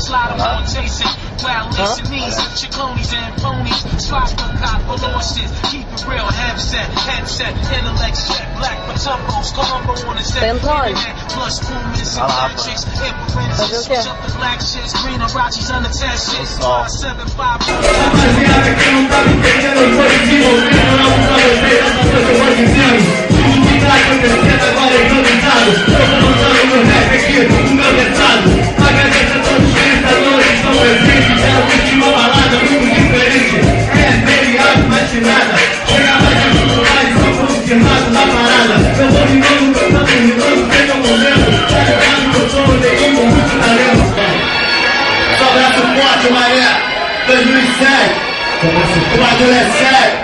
slide them on Jason. While listen these chiconies and ponies, slide the cop for losses. Keep it real, headset, intellect set, black for tumbos, combo on the set. Plus boomers and electrics, influences, switch up the black shits, green Arachis, unattached shits. 575. Rapaziada, quem não tá me entendendo, eu vou desenvolvendo algo pra vocês, essa coisa eu vou dizendo. Tudo que tá acontecendo agora é improvisado. Eu tô mostrando meu rap aqui, o meu versado. Agradeço a todos os pensadores que estão presentes. Quero curtir uma balada muito diferente. É feriado, mas de nada. Chega mais de tudo mais, só confirmado na parada. Eu vou rimando, cantando, rimando, sem meu momento. Tá ligado que eu sou um neguinho com muito talento. Só abraço forte, Maré. 2007. O bagulho é sério.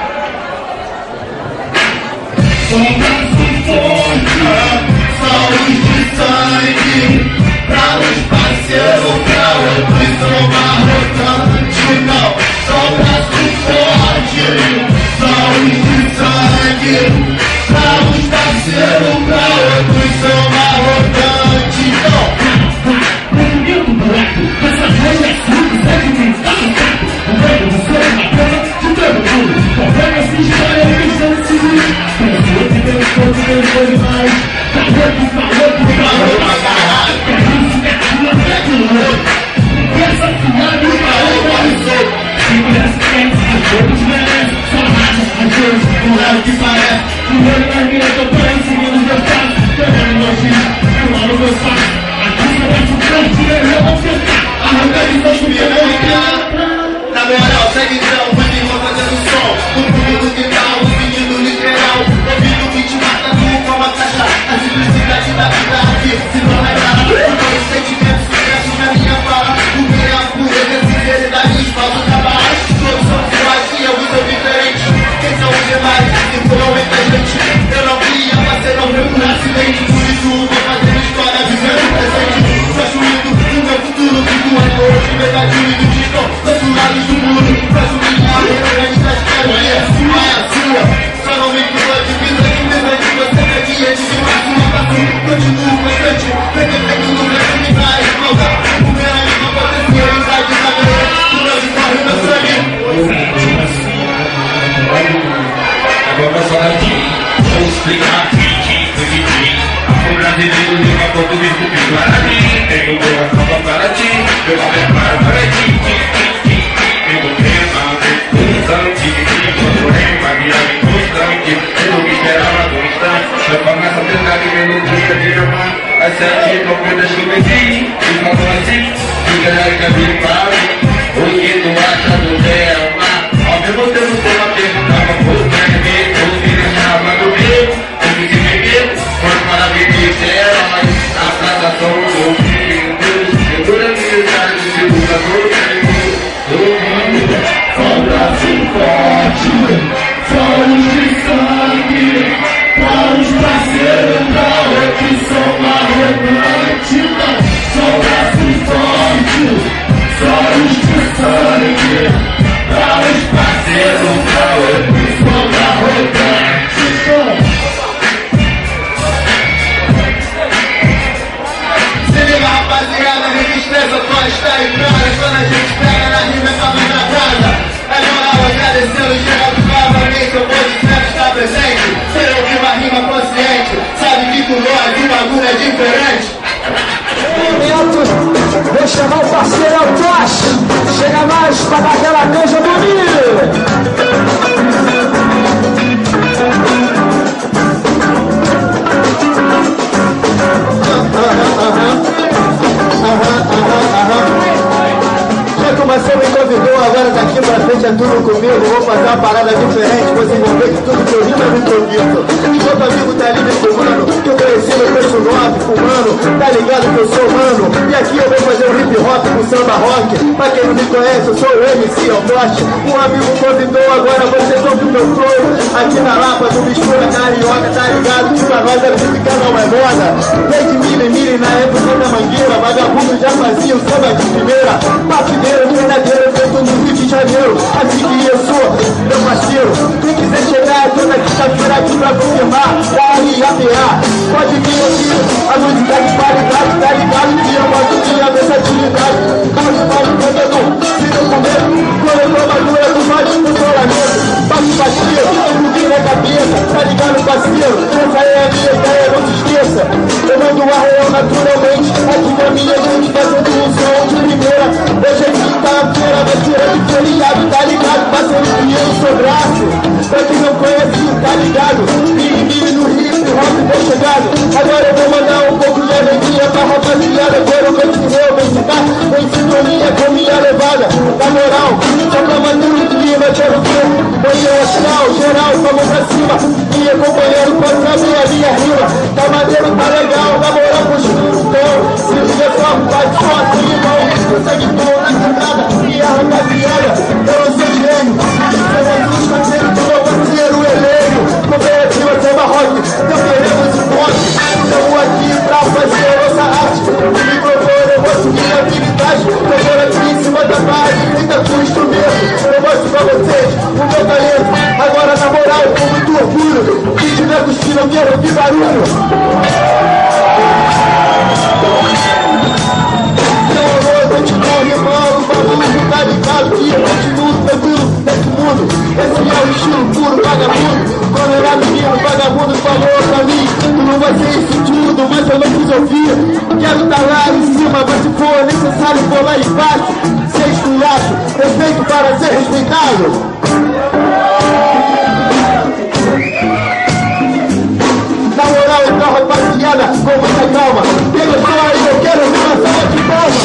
Só um braço forte, saúde de sangue. Pra os parceiros, pra outros sou marrotante. Não, só um braço forte, saúde de sangue. Pra os parceiros, pra outros sou marrotante. Não, movimento moleque, essa raiva é simples, é de quem está no tempo. O medo do seu na cama de todo mundo. Qualquer essa história é questão de seguir. Pensou que Deus foi demais. Tá louco pra caralho. É isso que é tua pega. E essa finada e falou para o seu. Se merece quente, que todos merecem. Só raça, às vezes, não é o que parece. O meu na minha campanha, seguindo os meus passos. Pegando nojinho, eu moro meus passos. Aqui você vai ficar, eu vou sentar. Arrancando os meus pianos. Na moral, segue então, vai me fazendo som. O público que tá, o pedido literal. Ouvindo que te mata com uma caixa. A simplicidade da vida aqui se não é nada. Os sentimentos que crescem na minha fala. O que é a pureza, sinceridade, espaço, trabalho. Todos são iguais e eu sou diferente. Quem são os demais? Se for muita gente. Eu não queria, mas não veio por acidente. Por isso vou fazer história, vivendo o presente. Só juído no meu futuro, fico amor. De verdade, juído de dor. Dois lados do muro, faz o milhar. Referente das quebras, é sua. Só não me culpa de vida, que mesmo de você é diante de mais uma passo. Continuo constante, pretendendo no grande me dar igualdade. O meu amigo aconteceu, ele vai desaparecer. O meu de corre, meu sangue. Agora só aqui, vou explicar o brasileiro liga português comigo para mim. Tenho boa só para ti, eu vou preparar para ti. Eu vou remar, constante, quando rema, viagem constante. Eu não me esperava constante. Eu começo a tentar que melodia de amar. As 7 palpeiras que eu venci, e falam assim, fica aí que a minha para. O que tu acha do dela? Ao mesmo tempo que ela perguntava por mim, eu me deixava do meu, eu me beber, quando para me dizer, a praça são os filhos, eu tô na minha cidade de divulgador, do mundo, só um braço forte, só os de sangue, para os parceiros, pra outros são marrocantes, só um braço forte, só os de sangue. Pra os parceiros, pra outros são arrogantes. Se liga, rapaziada, resistência, tua está em praga. Quando a gente pega na rima, é só na casa. É moral, agradecendo, chegando novamente. Eu vou dizer que está presente. Você ouviu uma rima consciente, sabe que com nós o bagulho é diferente. Vou chamar o parceiro Tosh. Chega mais pra dar aquela canja do milho. Já como você me convidou, agora daqui pra frente é tudo comigo. Vou fazer uma parada diferente, vou desenvolver que tudo que eu rimo eu improviso. Todo amigo tá ali me fumando, que eu conheci no preço 9 fumando, tá ligado que eu sou mano. E aqui eu vou fazer um hip hop com samba rock. Pra quem não me conhece, eu sou o MC Altoche. Um amigo convidou, agora vocês ouvem o meu flow. Aqui na Lapa, do mistura carioca, tá ligado que pra nós a música não é moda. Desde mili na época da mangueira, vagabundo já fazia o samba de primeira. Papineiro, verdadeiro, feito no Rio de Janeiro. Assim que eu sou, meu parceiro. Quem quiser chegar toda quinta-feira aqui pra confirmar, da IAPA, pode vir aqui, a música de qualidade, tá ligado que eu gosto de a versatilidade. Jogando aqui em cima da base, fica com o instrumento. Eu mostro pra vocês o meu talento. Agora na moral, com muito orgulho. Se tiver cuspindo, eu quero ouvir barulho. Continua rimando, o bagulho tá ligado que eu continuo tranquilo nesse mundo. Esse é o estilo puro vagabundo. Quando era menino, vagabundo falou pra mim: tu não vai ser isso tudo, mas eu não quis ouvir. Quero tá lá em cima, mas se for necessário vou lá embaixo. Ser esculacho, respeito para ser respeitado. Na moral, então, rapaziada, com muita calma. Quem gostou aí, eu quero ouvir uma salva de palmas.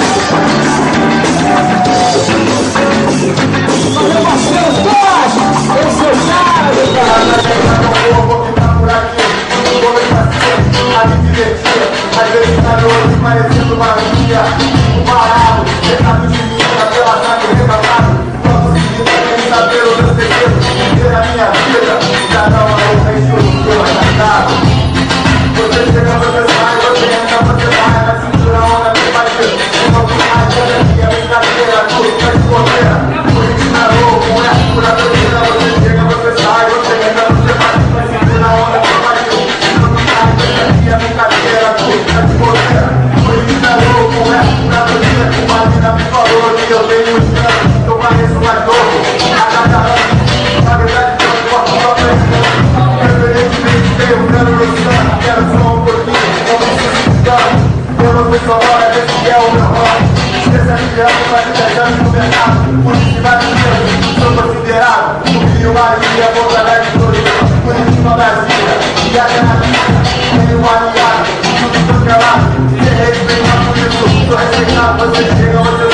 Valeu, Marcelo Soares! Esse é o cara, meu cara! Eu vou ficar por aqui, vou me fazer, a me divertir. Às vezes na noite, parecendo uma guia, um parado, cercado de mim, naquela tarde reclamado. Não consegui nem saber o meu segredo, viver a minha vida. Cada um é o seu atacado. Você chega, você sai, você entra, você vai, na cintura onda que vai ter. Uma brincadeira aqui, a brincadeira, tudo vai se correr. Você na louco, é a pura doideira. Você chega, você sai, você entra, você vai, na cintura onda que vai ter. Uma brincadeira aqui, a brincadeira, tudo vai se correr. Você na louco, é a pura doideira. Uma mina me falou que eu tenho um chance, que eu pareço mais novo. A cada ano, na verdade, eu posso só crescer. Preferentemente, tenho grana no sangue, quero só um pouquinho, não preciso de tanto. Eu não fui só hora, esse é o meu ramo. Especializado para 10 anos no mercado, por isso que vai me sou considerado. O Rio Maria, vou pra dar de Florida, por isso na Brasília, e a Canadina, tenho um aliado, tudo cancelado. Se respeita por isso, sou respeitado, você chega, você